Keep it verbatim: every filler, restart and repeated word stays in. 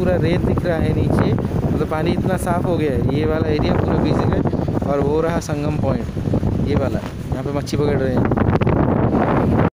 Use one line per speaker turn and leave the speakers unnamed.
पूरा रेत दिख रहा है नीचे, मतलब पानी इतना साफ़ हो गया है। ये वाला एरिया पूरा विजिट है और वो रहा संगम पॉइंट, ये वाला, यहाँ पे मच्छी पकड़ रहे हैं।